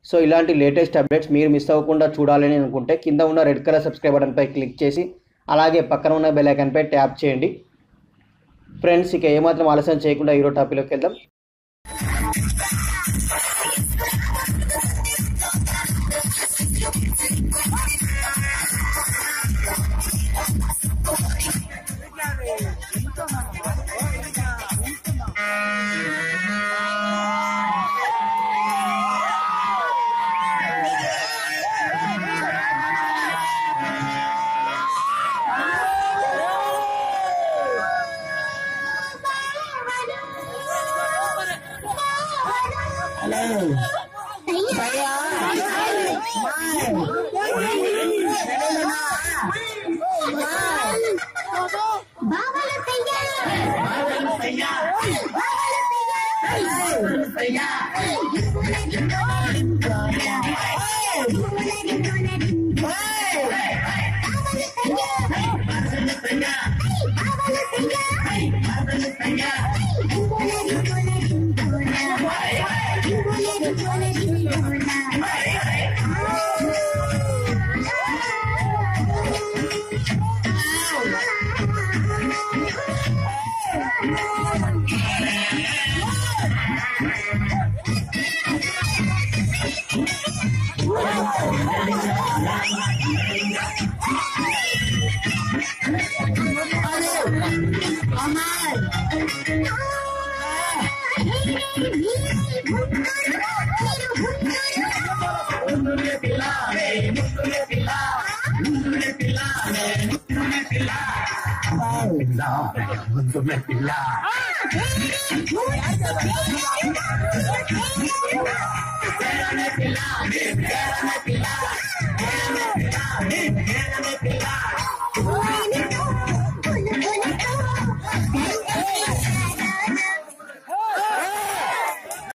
So ఇలాంటి latest updates మీరు miss అవ్వకుండా చూడాలని అనుకుంటే కింద ఉన్న రెడ్ కలర్ సబ్స్క్రైబ్ బటన్పై క్లిక్ చేసి అలాగే పక్కన ఉన్న బెల్ ఐకాన్పై ట్యాప్ చేయండి. ఫ్రెండ్స్, ఇక ఏమాత్రం ఆలస్యం చేయకుండా ఈరోజు టాపిక్లోకి వెళ్దాం.